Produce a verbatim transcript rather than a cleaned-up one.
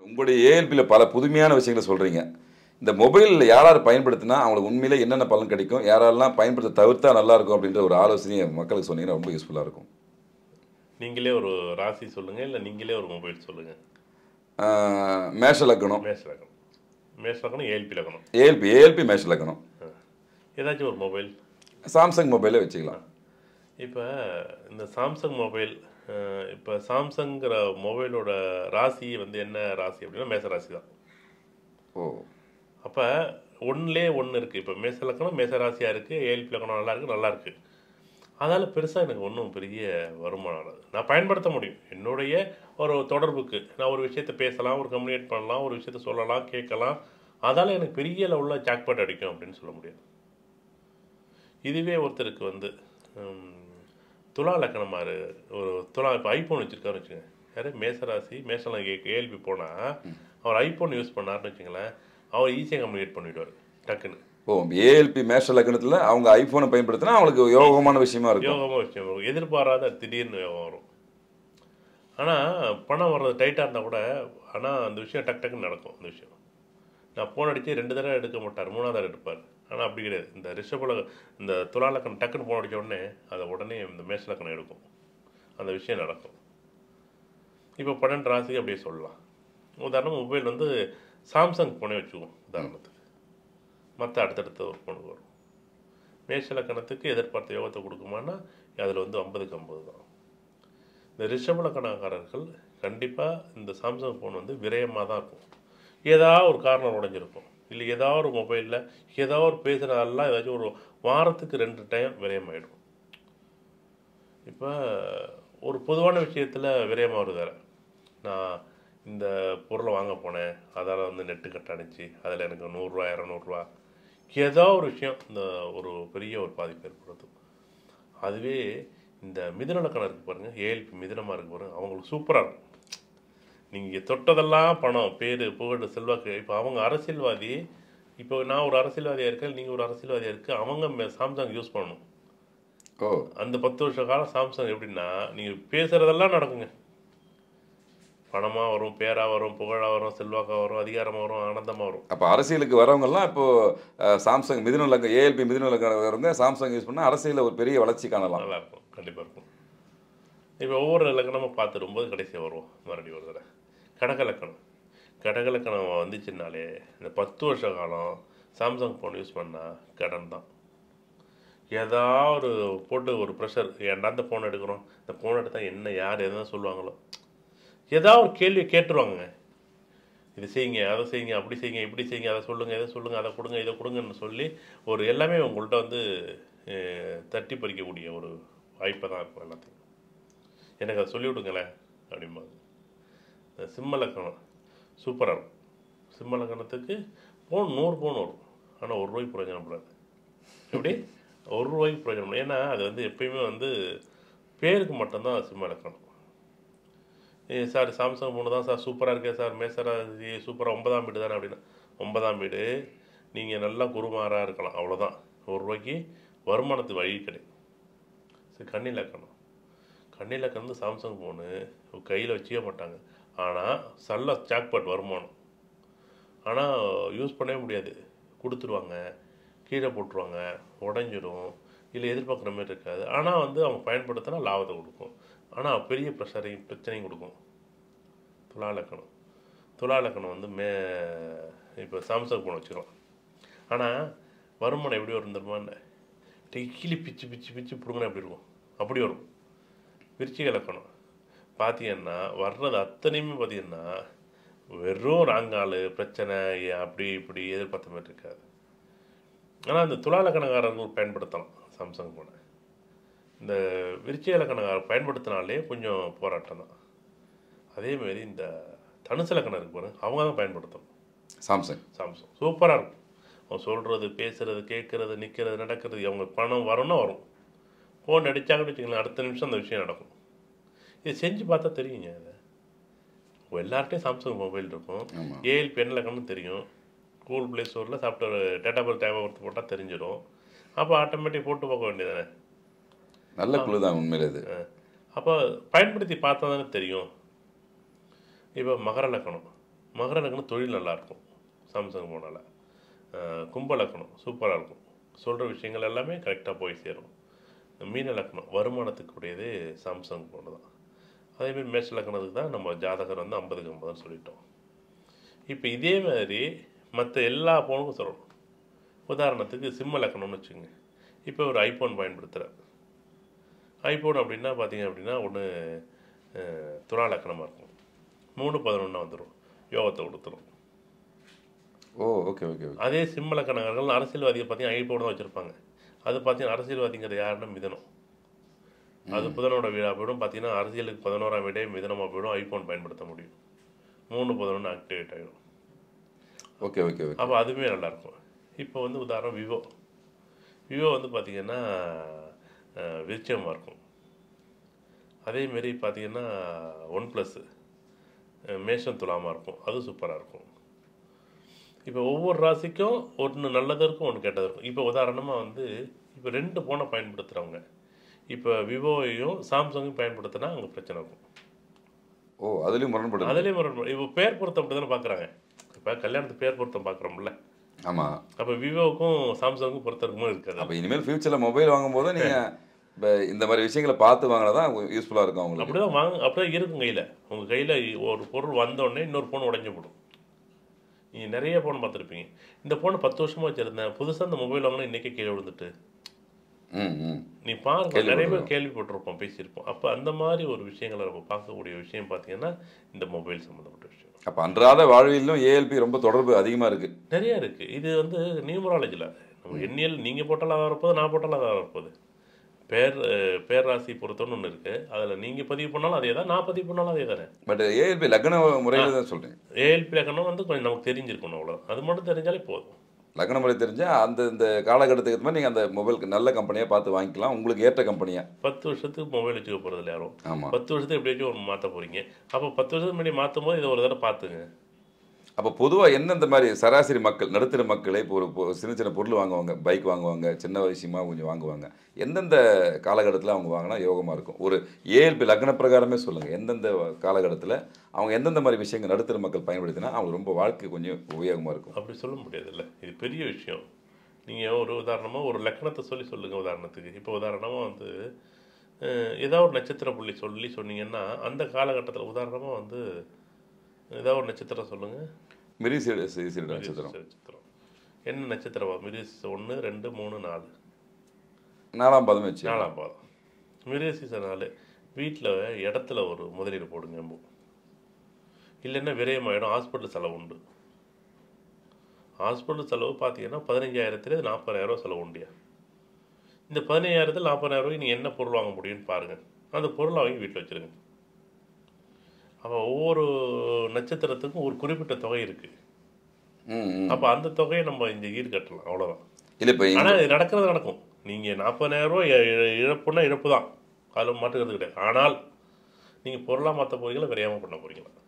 உங்களுடைய ஏஎல்பியில் பல புதுமையான விஷயங்களை சொல்கிறீங்க. இந்த மொபைலில் யார் யார் பயன்படுத்தினா அவங்களுக்கு உண்மையிலே என்னென்ன பலன் கிடைக்கும், யாரெல்லாம் பயன்படுத்த தவிர்த்தா நல்லாயிருக்கும் அப்படின்ற ஒரு ஆலோசனையை மக்களுக்கு சொன்னீங்கன்னா ரொம்ப யூஸ்ஃபுல்லாக இருக்கும். நீங்களே ஒரு ராசி சொல்லுங்கள், இல்லை நீங்களே ஒரு மொபைல் சொல்லுங்கள். மேஷ லக்னம். மேஷ லக்னம் மேஷ லக்னம் ஏஎல்பி லக்னம். ஏஎல்பி ஏஎல்பி மேஷ லக்னம். ஏதாச்சும் ஒரு மொபைல் சாம்சங் மொபைலே வச்சுக்கலாம். இப்போ இந்த சாம்சங் மொபைல், இப்போ சாம்சங்கிற மொபைலோட ராசி வந்து என்ன ராசி அப்படின்னா மேச ராசி தான். ஓ, அப்போ ஒன்றுலே ஒன்று இருக்குது. இப்போ மேச லக்கணம் மேச ராசியாக இருக்குது, ஏஎல்பி லக்கணம் நல்லா இருக்குது நல்லா இருக்குது. அதனால் பெருசாக எனக்கு ஒன்றும் பெரிய வருமானம் ஆனது நான் பயன்படுத்த முடியும். என்னுடைய ஒரு தொடர்புக்கு நான் ஒரு விஷயத்தை பேசலாம், ஒரு கம்யூனிகேட் பண்ணலாம், ஒரு விஷயத்த சொல்லலாம், கேட்கலாம். அதால் எனக்கு பெரிய லெவலில் ஜாக்பாட் அடிக்கும் அப்படின்னு சொல்ல முடியாது. இதுவே ஒருத்தருக்கு வந்து துலா லக்கணமாக ஒரு துலா இப்போ ஐஃபோன் வச்சுருக்காருன்னு வச்சுக்கோங்க. யார் மேசராசி மேசலாம் ஏஎல்பி போனால் அவர் ஐஃபோன் யூஸ் பண்ணார்னு வச்சுங்களேன், அவர் ஈஸியாக கம்யூனிகேட் பண்ணிவிடுவார் டக்குன்னு. ஓ, ஏஎல்பி மேஷ லக்னத்தில் அவங்க ஐஃபோனை பயன்படுத்தினா அவங்களுக்கு யோகமான விஷயமா இருக்கும். யோகமான விஷயம் இருக்கும், எதிர்பாராத திடீர்னு யோகம் வரும். ஆனால் பணம் வர்றது டைட்டாக இருந்தால் கூட ஆனால் அந்த விஷயம் டக் டக்குன்னு நடக்கும். அந்த விஷயம் நான் ஃபோன் அடித்து ரெண்டு தடவை எடுக்க மாட்டார், மூணாவது தடவை எடுப்பார். ஆனால் அப்படி கிடையாது. இந்த ரிஷபல இந்த துலா லக்கணம் டக்குன்னு ஃபோன் அடித்த உடனே அதை உடனே இந்த மேஷ லக்கணம் எடுக்கும், அந்த விஷயம் நடக்கும். இப்போ பன்னெண்டு ராசிக்கு அப்படியே சொல்லலாம். உதாரணம் மொபைல் வந்து சாம்சங் ஃபோனே வச்சுக்குவோம் உதாரணத்துக்கு. மற்ற அடுத்தடுத்த ஒரு ஃபோனுக்கு வரும். மேஷ லக்கணத்துக்கு எதிர்பார்த்த யோகத்தை கொடுக்குமானா அதில் வந்து ஐம்பதுக்கு ஐம்பது தான். இந்த ரிஷப லக்கணக்காரர்கள் கண்டிப்பாக இந்த சாம்சங் ஃபோன் வந்து விரயமாக தான் இருக்கும். ஏதாவது ஒரு காரணம் உடஞ்சிருக்கும், இல்லை ஏதாவது ஒரு மொபைலில் ஏதாவது ஒரு பேசுகிறதெல்லாம் ஏதாச்சும் ஒரு வாரத்துக்கு ரெண்டு டைம் விரயமாயிடும். இப்போ ஒரு பொதுவான விஷயத்தில் விரயமாகிறது வேறு. நான் இந்த பொருளை வாங்க போனேன், அதால் வந்து நெட்டு கட்ட அனுப்பிச்சு அதில் எனக்கு நூறுரூவா இரநூறுவா ஏதோ ஒரு விஷயம் இந்த ஒரு பெரிய ஒரு பாதிப்பு ஏற்படுது. அதுவே இந்த மிதுன லக்கணம் இருக்குது பாருங்கள், ஏஎல்பி மிதுனமாக இருக்குது பாருங்கள், அவங்களுக்கு சூப்பராக இருக்கும். நீங்கள் தொட்டதெல்லாம் பணம், பேர், புகழ், செல்வாக்கு. இப்போ அவங்க அரசியல்வாதி, இப்போ நான் ஒரு அரசியல்வாதியாக இருக்கேன், நீங்கள் ஒரு அரசியல்வாதியாக இருக்குது, அவங்க சாம்சங் யூஸ் பண்ணணும். ஓ, அந்த பத்து வருஷ காலம் சாம்சங் எப்படின்னா நீங்கள் பேசுகிறதெல்லாம் நடக்குங்க. பணமாக வரும், பேராக வரும், புகழாக வரும், செல்வாக்காக வரும், அதிகாரமாக வரும், ஆனந்தமாக வரும். அப்போ அரசியலுக்கு வரவங்கெல்லாம் இப்போது சாம்சங் மிதுன லக்னம் ஏஎல்பி மிதுன லக்னவங்க சாம்சங் யூஸ் பண்ணால் அரசியலில் ஒரு பெரிய வளர்ச்சி காணலாம். நல்லாயிருக்கும், கண்டிப்பாக இருக்கும். இப்போ ஒவ்வொரு லக்கணமும் பார்த்து ரொம்ப கடைசியாக வருவோம். மறுபடியும் ஒரு தடவை கடக லக்கணம். கடக லக்கணம் வந்துச்சுன்னாலே இந்த பத்து வருஷ காலம் சாம்சங் ஃபோன் யூஸ் பண்ணால் கடன் தான். ஏதாவது போட்டு ஒரு ப்ரெஷர், ஏன்டா இந்த ஃபோன் எடுக்கிறோம், இந்த ஃபோன் எடுத்தால் என்ன யார் எதுனா சொல்லுவாங்களோ, ஏதாவது ஒரு கேள்வி கேட்டுருவாங்க. இது செய்யுங்க, அதை செய்யுங்க, அப்படி செய்யுங்க, இப்படி செய்யுங்க, அதை சொல்லுங்கள், எதை சொல்லுங்கள், அதை கொடுங்க, இதை கொடுங்கன்னு சொல்லி ஒரு எல்லாமே உங்கள்கிட்ட வந்து தட்டி பறிக்கக்கூடிய ஒரு வாய்ப்பை தான் இருக்கும் எல்லாத்தையும். எனக்கு அதை சொல்லிவிடுங்களேன் அப்படிம்பாங்க. சிம்ம லக்கணம் சூப்பராக இருக்கும். சிம்ம லக்கணத்துக்கு ஃபோன் நூறு ஃபோன் வரும், ஆனால் ஒரு ரூபாய்க்கு பிரயோஜனப்படாது. எப்படி ஒரு ரூபாய்க்கு பிரயோஜனம்? ஏன்னா அது வந்து எப்பயுமே வந்து பேருக்கு மட்டும்தான் சிம்ம லக்கணம். சார் சாம்சங் ஃபோனு தான் சார் சூப்பராக இருக்கே சார், மேசராசி சூப்பராக ஒன்பதாம் வீடு தானே அப்படின்னா, ஒன்பதாம் வீடு நீங்கள் நல்லா குருமாராக இருக்கலாம், அவ்வளோதான். ஒரு ரூபாய்க்கு வருமானத்துக்கு வழி கிடைக்கும். சரி, கன்னி லக்கணம். கன்னி லக்கணம் வந்து சாம்சங் ஃபோனு கையில் வச்சுக்க மாட்டாங்க, ஆனால் நல்ல ஜாக்பாட் வருமானம். ஆனால் யூஸ் பண்ணவே முடியாது, கொடுத்துருவாங்க, கீழே போட்டுருவாங்க, உடஞ்சிரும், இல்லை எதிர்பார்க்குற மாதிரி இருக்காது. ஆனால் வந்து அவங்க பயன்படுத்தினா லாபத்தை கொடுக்கும், ஆனால் பெரிய ப்ரெஷரையும் பிரச்சனையும் கொடுக்கும். துலா லக்கணம். துலா லக்கணம் வந்து மே இப்போ சாம்சங் ஃபோன் வச்சுக்கலாம், ஆனால் வருமானம் எப்படி வரும் தெரியுமான்னு கீழே பிச்சு பிச்சு பிச்சு பிடுங்கினா எப்படி இருக்கும், அப்படி வரும். விருச்சிக லக்கணம் பார்த்தீங்கன்னா வர்றது அத்தனையுமே பார்த்தீங்கன்னா வெறும் ராங்கால் பிரச்சனை, அப்படி இப்படி எதிர்பார்த்த மாதிரி இருக்காது. ஆனால் இந்த துலா லக்கணக்காரர்கள் பயன்படுத்தலாம் சாம்சங் ஃபோனை. இந்த விருச்சிக லக்கணக்காரர் பயன்படுத்தினாலே கொஞ்சம் போராட்டம் தான். அதேமாரி இந்த தனுசு லக்கணம் இருக்கு பாருங்க, அவங்க தான் பயன்படுத்தணும் சாம்சங். சாம்சங் சூப்பராக இருக்கும். அவங்க சொல்கிறது, பேசுகிறது, கேட்குறது, நிற்கிறது, நடக்கிறது, அவங்க பணம் வரணும்னா வரும். ஃபோன் அடித்தாங்கன்னு வச்சுக்கலாம், அடுத்த நிமிஷம் அந்த விஷயம் நடக்கும். இதை செஞ்சு பார்த்தா தெரியுங்க. அதை எல்லார்ட்டையும் சாம்சங் மொபைல் இருக்கும், ஏஎல்பி என்ன லக்கணம்னு தெரியும். கூகுள் ப்ளே ஸ்டோரில் சாஃப்ட்வேர் டேட்டா பல் டைம் ஒர்த்து போட்டால் தெரிஞ்சிடும். அப்போ ஆட்டோமேட்டிக் போட்டு பார்க்க வேண்டியதானே. நல்ல குழு தான் உண்மையில் இது. அப்போ பயன்படுத்தி பார்த்தா தானே தெரியும். இப்போ மகர லக்கணம். மகர லக்னம் தொழில் நல்லாயிருக்கும் சாம்சங் போனால. கும்ப லக்னம் சூப்பராக இருக்கும், சொல்கிற விஷயங்கள் எல்லாமே கரெக்டாக போய் சேரும். மீன லக்னம் வருமானத்துக்கு உடையது சாம்சங் போன தான். அதேமாதிரி மேஷ லக்னத்துக்கு தான் நம்ம ஜாதகர் வந்து ஐம்பதுக்கு ஐம்பதுன்னு சொல்லிட்டோம். இப்போ இதே மாதிரி மற்ற எல்லா ஃபோனுக்கும் சொல்லணும். உதாரணத்துக்கு சிம்ம லக்னம்னு வச்சுக்கோங்க. இப்போ ஒரு ஐஃபோன் பயன்படுத்துகிறார். ஐஃபோன் அப்படின்னா பார்த்தீங்க அப்படின்னா ஒன்று துலா லக்னமாக இருக்கும், மூணு பதினொன்னா வந்துடும், யோகத்தை கொடுத்துரும். Oh okay okay. அதே சிம்ம லக்னங்கள் அரசியல்வாதிகள் பார்த்தீங்கன்னா ஐஃபோன் தான் வச்சுருப்பாங்க. அது பார்த்தீங்கன்னா அரசியல்வாதிங்கிறது யாருன்னா மிதனம். அது புதனோட வீடாக போய்டும். பார்த்தீங்கன்னா அரசியலுக்கு பதினோராம் வீடே மிதனமாக போய்டும். ஐஃபோன் பயன்படுத்த முடியும். மூணு பதினொன்று ஆக்டிவேட் ஆகிடும். Okay okay okay. அப்போ அதுவுமே நல்லாயிருக்கும். இப்போ வந்து உதாரணம் விவோ. விவோ வந்து பார்த்திங்கன்னா விருச்சிகமாக இருக்கும். அதேமாரி பார்த்திங்கன்னா ஒன் ப்ளஸ்ஸு மேஷம் துலாமாக இருக்கும், அது சூப்பராக இருக்கும். இப்போ ஒவ்வொரு ராசிக்கும் ஒன்று நல்லது இருக்கும், ஒன்று கெட்டது இருக்கும். இப்போ உதாரணமாக வந்து இப்போ ரெண்டு ஃபோனை பயன்படுத்துகிறவங்க இப்போ விவோவையும் சாம்சங்கையும் பயன்படுத்தினா அங்கே பிரச்சனை இருக்கும். ஓ அதுலேயும் முரண்படும். அதுலேயும் முரண்படும். இப்போ பேர் பொருத்தம் அப்படி தானே பார்க்குறாங்க. இப்போ கல்யாணத்துக்கு பேர் பொருத்தம் பார்க்குறோம்ல. ஆமாம். அப்போ விவோவுக்கும் சாம்சங்கும் பொறுத்த இருக்கும்போது இருக்காது. அப்போ இனிமேல் ஃபியூச்சரில் மொபைல் வாங்கும்போது நீங்கள் இப்போ இந்த மாதிரி விஷயங்களை பார்த்து வாங்கினா தான் யூஸ்ஃபுல்லாக இருக்கும் அவங்களுக்கு. அப்படி தான் வாங்க, அப்படி தான் இருக்கும் கையில். உங்கள் கையில் ஒரு பொருள் வந்தோடனே இன்னொரு ஃபோன் உடஞ்சி போடும். நீங்கள் நிறைய ஃபோன் பார்த்துருப்பீங்க. இந்த ஃபோனை பத்து வருஷமாக வச்சுருந்தேன், புதுசாக இந்த மொபைல் வாங்கினா இன்றைக்கே கீழே விழுந்துட்டு ம் ம் நீ பாருங்க, நிறைய பேர் கேள்விப்பட்டிருப்போம், பேசியிருப்போம். அப்போ அந்த மாதிரி ஒரு விஷயங்களை நம்ம பார்க்கக்கூடிய விஷயம் பார்த்தீங்கன்னா இந்த மொபைல் சம்மந்தப்பட்ட விஷயம். அப்போ அன்றாட வாழ்விலும் ஏஎல்பி ரொம்ப தொடர்பு அதிகமாக இருக்குது, நிறையா இருக்குது. இது வந்து நியூமராலஜியில் நம்ம எண்ணியல் நீங்கள் போட்டால் அதாக வரப்போது, நான் போட்டால் அதாக வரப்போகுது. பேர் பேர் ராசி பொறுத்தோன்னு ஒன்று இருக்குது. அதில் நீங்கள் பதிவு பண்ணாலும் அதே தான், நான் பதிவு பண்ணாலும் அதே தானே. பட் ஏஎல்பி லக்ன முறையில் தான் சொல்கிறேன். ஏஎல்பி லக்னம் வந்து கொஞ்சம் நமக்கு தெரிஞ்சிருக்கணும், அவ்வளோ. அது மட்டும் தெரிஞ்சாலே போதும். லக்ன முறை தெரிஞ்சால் அந்த இந்த காலகட்டத்துக்கு ஏற்ற மாதிரி நீங்கள் அந்த மொபைலுக்கு நல்ல கம்பெனியாக பார்த்து வாங்கிக்கலாம், உங்களுக்கு ஏற்ற கம்பெனியாக. பத்து வருஷத்துக்கு மொபைல் வச்சுக்க போகிறது இல்லை யாரும். ஆமாம். பத்து வருஷத்துக்கு எப்படியாச்சும் ஒரு மாற்ற போகிறீங்க. அப்போ பத்து வருஷத்துக்கு முன்னாடி மாற்றும் போது இதை ஒரு தடவை பார்த்துங்க. அப்போ பொதுவாக எந்தெந்த மாதிரி சராசரி மக்கள், நடுத்தர மக்களே இப்போ ஒரு சின்ன சின்ன பொருள் வாங்குவாங்க, பைக் வாங்குவாங்க, சின்ன விஷயமாக கொஞ்சம் வாங்குவாங்க, எந்தெந்த காலகட்டத்தில் அவங்க வாங்கினா யோகமாக இருக்கும்? ஒரு ஏஎல்பி லக்ன பிரகாரமே சொல்லுங்கள், எந்தெந்த காலகட்டத்தில் அவங்க எந்தெந்த மாதிரி விஷயங்கள் நடுத்தர மக்கள் பயன்படுத்தினா அவங்க ரொம்ப வாழ்க்கை கொஞ்சம் உபயோகமாக இருக்கும்? அப்படி சொல்ல முடியாதுல்ல, இது பெரிய விஷயம். நீங்கள் ஒரு உதாரணமாக ஒரு லக்னத்தை சொல்லி சொல்லுங்கள். உதாரணத்துக்கு இப்போ உதாரணமாக வந்து ஏதாவது ஒரு நட்சத்திர புள்ளி சொல்லி சொன்னீங்கன்னா அந்த காலகட்டத்தில் உதாரணமாக வந்து ஏதாவது ஒரு நட்சத்திரம் சொல்லுங்கள். மிருகசீட நட்சத்திரம். நட்சத்திரம் என்ன நட்சத்திரம்? மிருகசி ஒன்று ரெண்டு மூணு நாலு நாலாம் பாதம் வச்சு நாலாம் பாதம். மிருகசீச நாலு வீட்டில் இடத்துல ஒரு முதலீடு போடுங்க. இல்லைன்னா விரயமாயிடும், ஹாஸ்பிட்டல் செலவு உண்டு. ஹாஸ்பிட்டல் செலவு பார்த்தீங்கன்னா பதினஞ்சாயிரத்துல நாற்பதாயிரம் செலவு உண்டியா. இந்த பதினஞ்சாயிரத்தில் நாற்பதாயிரம் ரூபாய் நீங்கள் என்ன பொருள் வாங்க முடியும்னு பாருங்கள். அந்த பொருளை வாங்கி வீட்டில் வச்சுருங்க. அப்போ ஒவ்வொரு நட்சத்திரத்துக்கும் ஒரு குறிப்பிட்ட தொகை இருக்குது. அப்போ அந்த தொகையை நம்ம இந்த ஈடு கட்டலாம், அவ்வளோதான். இல்லை இப்போ ஆனால் இது நடக்கிறது நடக்கும். நீங்கள் நாற்பதாயிரம் ரூபா இழப்புன்னா இழப்பு தான், அதில் மாற்றுக்கிறது கிடையாது. ஆனால் நீங்கள் பொருளாக மாற்ற போகிறீங்களா, விரையாமல் பண்ண போகிறீங்களா?